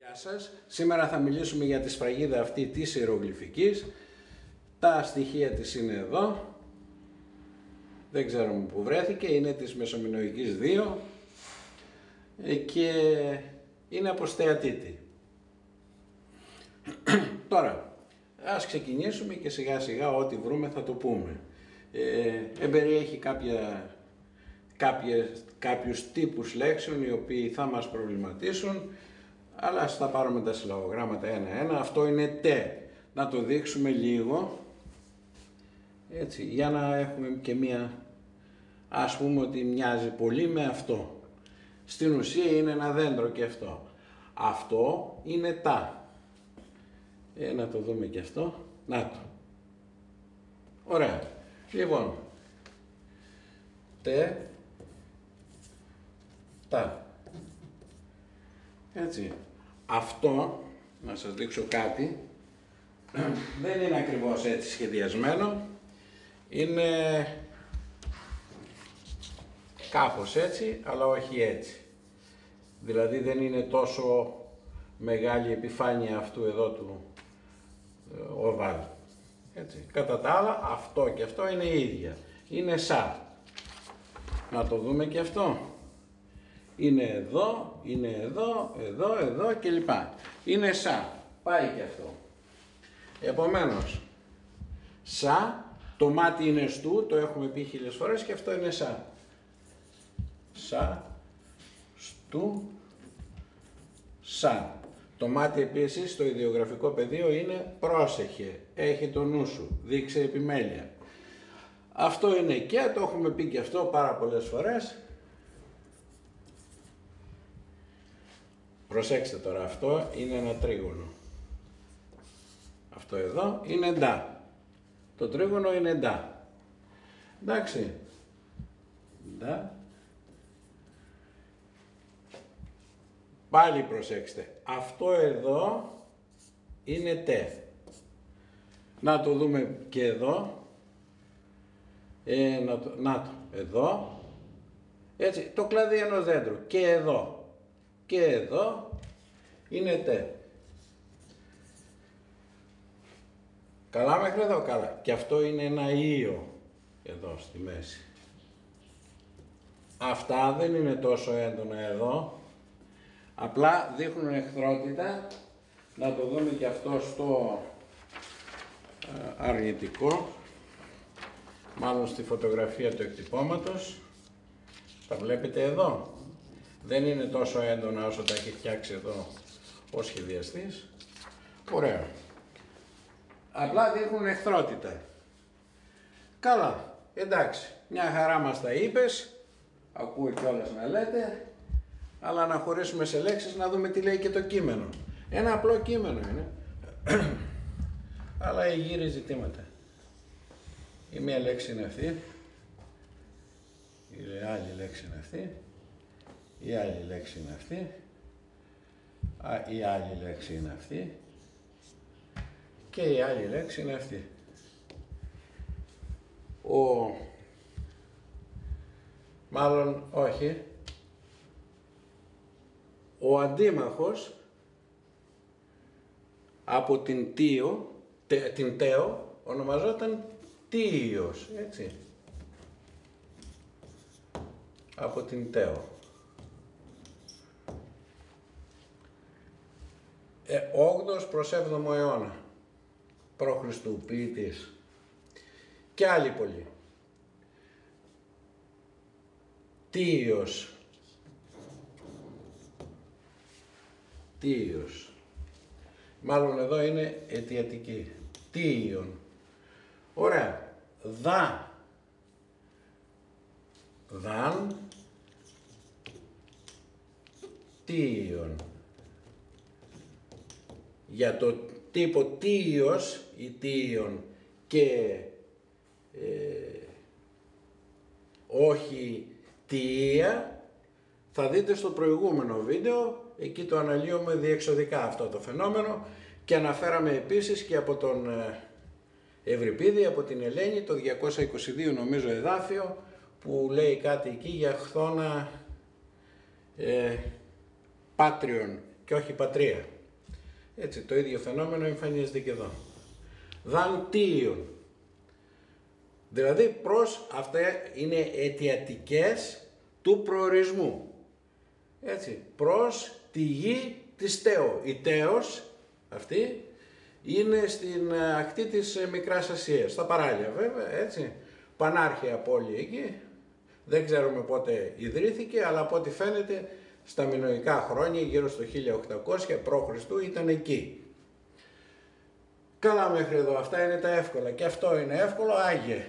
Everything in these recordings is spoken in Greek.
Γεια σας. Σήμερα θα μιλήσουμε για τη σφραγίδα αυτή της ιερογλυφικής. Τα στοιχεία της είναι εδώ. Δεν ξέρουμε πού βρέθηκε. Είναι της Μεσομινοϊκής 2 και είναι από στεατίτη. Τώρα, ας ξεκινήσουμε και σιγά σιγά ό,τι βρούμε θα το πούμε. Εμπεριέχει κάποιους τύπους λέξεων οι οποίοι θα μας προβληματίσουν, αλλά ας τα πάρουμε τα συλλαβογράμματα ένα-ένα. Αυτό είναι τε. Να το δείξουμε λίγο, έτσι, για να έχουμε και μία, ας πούμε ότι μοιάζει πολύ με αυτό. Στην ουσία είναι ένα δέντρο και αυτό. Αυτό είναι τα. Να το δούμε και αυτό. Να το. Ωραία. Λοιπόν, τε, τα. Έτσι. Αυτό, να σας δείξω κάτι, δεν είναι ακριβώς έτσι σχεδιασμένο. Είναι κάπως έτσι, αλλά όχι έτσι. Δηλαδή δεν είναι τόσο μεγάλη επιφάνεια αυτού εδώ του οβάλ. Έτσι. Κατά τα άλλα, αυτό και αυτό είναι ίδια. Είναι σα. Να το δούμε και αυτό. Είναι εδώ, είναι εδώ, εδώ κλπ. Είναι σα. Πάει και αυτό. Επομένως, σα, το μάτι είναι στου, το έχουμε πει 1000 φορές και αυτό είναι σα. Σα, στου, σα. Το μάτι επίσης στο ιδιογραφικό πεδίο είναι πρόσεχε, έχει το νου σου, δείξε επιμέλεια. Αυτό είναι και, το έχουμε πει και αυτό πάρα πολλές φορές. Προσέξτε τώρα, αυτό είναι ένα τρίγωνο. Αυτό εδώ είναι ντά. Το τρίγωνο είναι ντά. Εντάξει. Ντά. Πάλι προσέξτε. Αυτό εδώ είναι τε. Να το δούμε και εδώ. Να το. Εδώ. Έτσι. Το κλαδί ενός δέντρου. Και εδώ. Και εδώ είναι τε. Καλά μέχρι εδώ, καλά. Και αυτό είναι ένα ίο εδώ στη μέση. Αυτά δεν είναι τόσο έντονα εδώ. Απλά δείχνουν εχθρότητα. Να το δούμε και αυτό στο αρνητικό. Μάλλον στη φωτογραφία του εκτυπώματος. Τα βλέπετε εδώ. Δεν είναι τόσο έντονα όσο τα έχει φτιάξει εδώ ο σχεδιαστής. Ωραία. Απλά δείχνουν εχθρότητα. Καλά. Εντάξει. Μια χαρά μας τα είπες. Ακούω κιόλας να λέτε. Αλλά να χωρίσουμε σε λέξεις να δούμε τι λέει και το κείμενο. Ένα απλό κείμενο είναι. Αλλά γύρει ζητήματα. Η μία λέξη είναι αυτή. Η άλλη λέξη είναι αυτή. Η άλλη λέξη είναι αυτή. Η άλλη λέξη είναι αυτή. Και η άλλη λέξη είναι αυτή. Μάλλον όχι. Ο αντίμαχος από την Τέο ονομαζόταν Τίος, έτσι. Από την Τέο. 8ος προς 7ο αιώνα π.Χ. ποιητής. Και άλλοι πολλοί. Τίος. Τίος. Μάλλον εδώ είναι αιτιατική. Τίον. Ωραία. Δα. Δαν. Τίον. Για το τύπο τίος ή τίον και όχι τία, θα δείτε στο προηγούμενο βίντεο, εκεί το αναλύουμε διεξοδικά αυτό το φαινόμενο και αναφέραμε επίσης και από τον Ευρυπίδη, από την Ελένη, το 222 νομίζω εδάφιο, που λέει κάτι εκεί για χθόνα Πάτριον και όχι πατρία. Έτσι, το ίδιο φαινόμενο εμφανίζεται και εδώ. Δαντίον. Δηλαδή αυτά είναι αιτιατικές του προορισμού. Έτσι, προς τη γη της Τέο. Η Τέος αυτή είναι στην ακτή της Μικράς Ασίας, στα παράλια βέβαια, έτσι. Πανάρχια πόλη εκεί, δεν ξέρουμε πότε ιδρύθηκε, αλλά από ό,τι φαίνεται στα μινωικά χρόνια, γύρω στο 1800 π.Χ. ήταν εκεί. Καλά μέχρι εδώ, αυτά είναι τα εύκολα και αυτό είναι εύκολο, άγιε.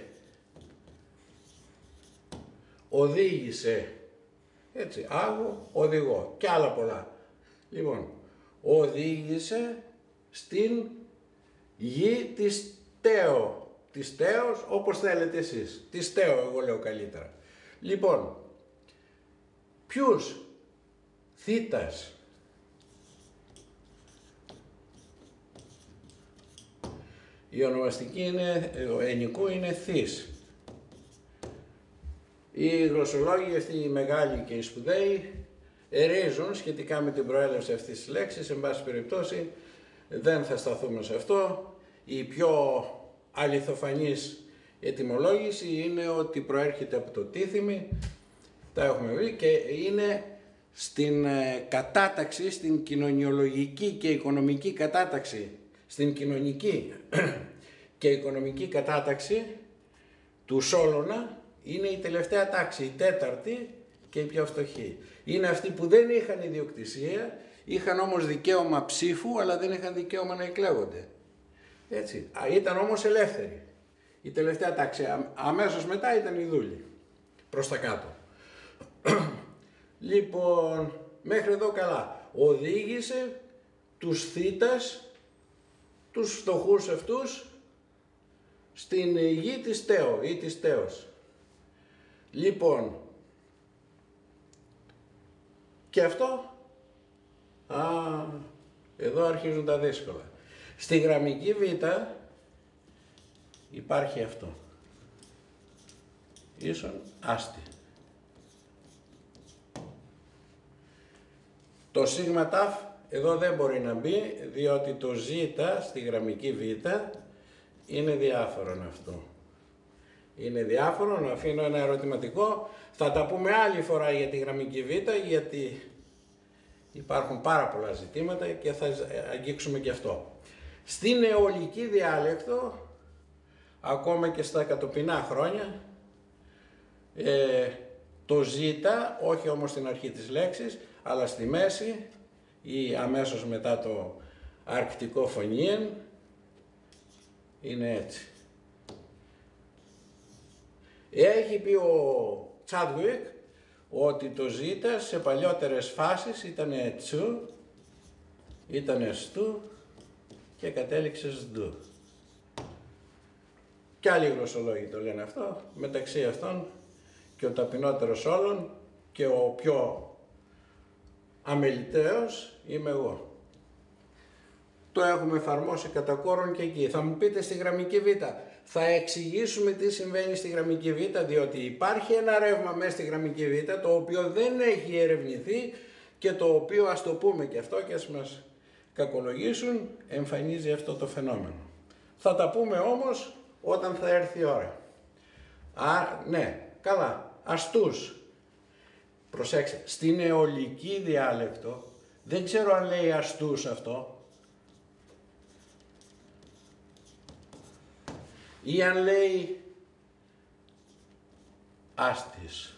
Οδήγησε, έτσι, άγω, οδηγώ και άλλα πολλά. Λοιπόν, οδήγησε στην γη της Τέο, της Τέος όπως θέλετε εσείς, της Τέο εγώ λέω καλύτερα. Λοιπόν, ποιους? Θήτας. Η ονομαστική είναι, ενικού είναι θείς. Οι γλωσσολόγοι αυτοί οι μεγάλοι και οι σπουδαίοι ερίζουν σχετικά με την προέλευση αυτής της λέξης, εν πάση περιπτώσει δεν θα σταθούμε σε αυτό. Η πιο αληθοφανής ετυμολόγηση είναι ότι προέρχεται από το τίθιμι, τα έχουμε βρει, και είναι στην κατάταξη, στην κοινωνιολογική και οικονομική κατάταξη, στην κοινωνική και οικονομική κατάταξη του Σόλωνα, είναι η τελευταία τάξη, η τέταρτη και η πιο φτωχή. Είναι αυτοί που δεν είχαν ιδιοκτησία, είχαν όμως δικαίωμα ψήφου, αλλά δεν είχαν δικαίωμα να εκλέγονται. Έτσι. Ήταν όμως ελεύθεροι. Η τελευταία τάξη. Αμέσως μετά ήταν οι δούλοι. Προς τα κάτω. Λοιπόν, μέχρι εδώ καλά. Οδήγησε τους θήτας, τους φτωχούς αυτούς, στην γη της Τέο ή της Τέος. Λοιπόν, και αυτό, εδώ αρχίζουν τα δύσκολα. Στη γραμμική Β υπάρχει αυτό. Ίσον άστη. Το σίγμα ταφ εδώ δεν μπορεί να μπει, διότι το ζ στη γραμμική Β είναι διάφορον αυτό. Είναι διάφορον, αφήνω ένα ερωτηματικό. Θα τα πούμε άλλη φορά για τη γραμμική Β, γιατί υπάρχουν πάρα πολλά ζητήματα και θα αγγίξουμε και αυτό. Στην αιωλική διάλεκτο, ακόμα και στα κατοπινά χρόνια, το ζ, όχι όμως στην αρχή της λέξης, αλλά στη μέση ή αμέσως μετά το αρκτικό φωνήεν, είναι έτσι. Έχει πει ο Τσάντουικ ότι το ζ σε παλιότερες φάσεις ήταν τσου, ήταν στου και κατέληξε σδου. Κι άλλοι γλωσσολόγοι το λένε αυτό, μεταξύ αυτών και ο ταπεινότερος όλων και ο πιο αμεληταίος είμαι εγώ. Το έχουμε εφαρμόσει κατά κόρον και εκεί. Θα μου πείτε στη γραμμική Β. Θα εξηγήσουμε τι συμβαίνει στη γραμμική Β, διότι υπάρχει ένα ρεύμα μέσα στη γραμμική Β, το οποίο δεν έχει ερευνηθεί και το οποίο, ας το πούμε και αυτό και ας μας κακολογήσουν, εμφανίζει αυτό το φαινόμενο. Θα τα πούμε όμως όταν θα έρθει η ώρα. Ναι, καλά, αστούς. Προσέξτε, στην αιωλική διάλεκτο, δεν ξέρω αν λέει αστούς αυτό, ή αν λέει άστης.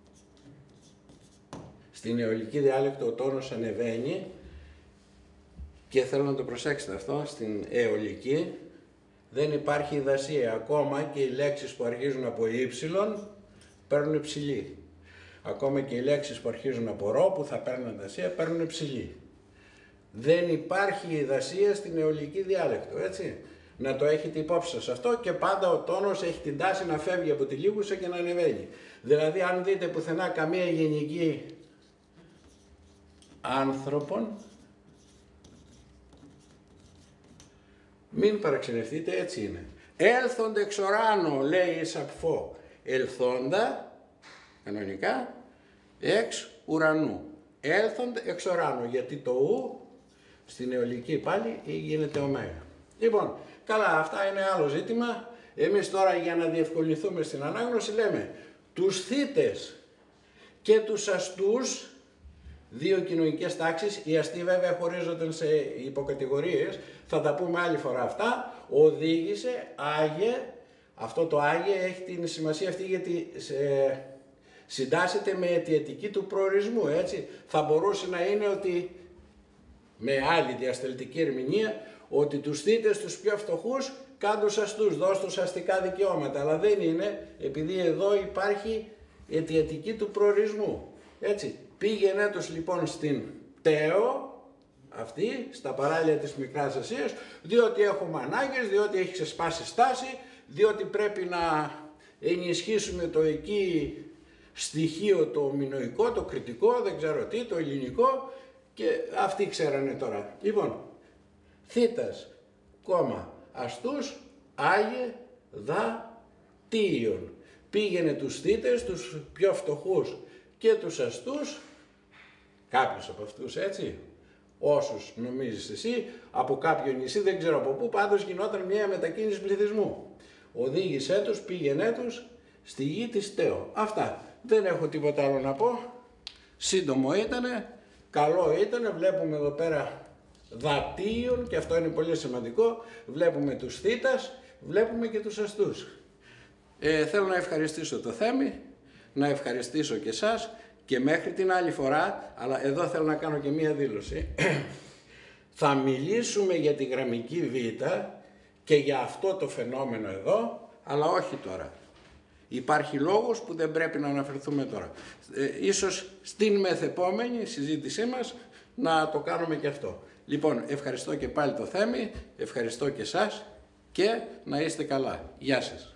Στην αιωλική διάλεκτο ο τόνος ανεβαίνει και θέλω να το προσέξετε αυτό, στην αιωλική δεν υπάρχει δασία. Ακόμα και οι λέξεις που αρχίζουν από ύψιλον παίρνουν ψηλή. Ακόμα και οι λέξεις που αρχίζουν από ρο που θα παίρνουν δασία παίρνουν ψηλή. Δεν υπάρχει δασία στην αιωλική διάλεκτο, έτσι. Να το έχετε υπόψη σας αυτό και πάντα ο τόνος έχει την τάση να φεύγει από τη λίγουσα και να ανεβαίνει. Δηλαδή αν δείτε πουθενά καμία γενική άνθρωπον, μην παραξενευτείτε, έτσι είναι. Έλθονται εξ οράνου, λέει η Σαπφό. Ελθόντα, κανονικά, εξ ουρανού. Έλθονται εξ οράνου, γιατί το ου στην αιωλική πάλι ή γίνεται ω. Λοιπόν, καλά, αυτά είναι άλλο ζήτημα. Εμείς τώρα για να διευκολυνθούμε στην ανάγνωση λέμε τους θύτες και τους αστούς, δύο κοινωνικές τάξεις. Οι αστεί βέβαια χωρίζονται σε υποκατηγορίες, θα τα πούμε άλλη φορά αυτά. Οδήγησε, άγε, αυτό το άγε έχει την σημασία αυτή γιατί συντάσσεται με αιτιατική του προορισμού, έτσι. Θα μπορούσε να είναι ότι, με άλλη διασταλτική ερμηνεία, ότι τους θύτες τους πιο φτωχούς κάν τους αστούς, δώσ' τους αστικά δικαιώματα, αλλά δεν είναι, επειδή εδώ υπάρχει αιτιατική του προορισμού, έτσι. Πήγαινε τους λοιπόν στην Τέο, αυτή, στα παράλια της Μικράς Ασίας, διότι έχουμε ανάγκες, διότι έχει ξεσπάσει στάση, διότι πρέπει να ενισχύσουμε το εκεί στοιχείο το μινοϊκό, το κριτικό, δεν ξέρω τι, το ελληνικό, και αυτοί ξέρανε τώρα. Λοιπόν, θύτας, κόμμα, αστούς, άγε, δα, τίον. Πήγαινε τους θύτες, τους πιο φτωχούς και τους αστούς, κάποιους από αυτούς, έτσι, όσους νομίζεις εσύ, από κάποιο νησί, δεν ξέρω από πού, πάντως γινόταν μια μετακίνηση πληθυσμού. Οδήγησέ τους, πήγαινε τους στη γη της Τέο. Αυτά. Δεν έχω τίποτα άλλο να πω. Σύντομο ήτανε, καλό ήτανε, βλέπουμε εδώ πέρα δατίων και αυτό είναι πολύ σημαντικό. Βλέπουμε τους θύτας, βλέπουμε και τους αστούς. Θέλω να ευχαριστήσω το Θέμη, να ευχαριστήσω και εσάς και μέχρι την άλλη φορά, αλλά εδώ θέλω να κάνω και μία δήλωση. Θα μιλήσουμε για τη γραμμική Β και για αυτό το φαινόμενο εδώ, αλλά όχι τώρα. Υπάρχει λόγος που δεν πρέπει να αναφερθούμε τώρα. Ίσως στην μεθεπόμενη συζήτησή μας να το κάνουμε και αυτό. Λοιπόν, ευχαριστώ και πάλι το Θέμη, ευχαριστώ και εσάς και να είστε καλά. Γεια σας.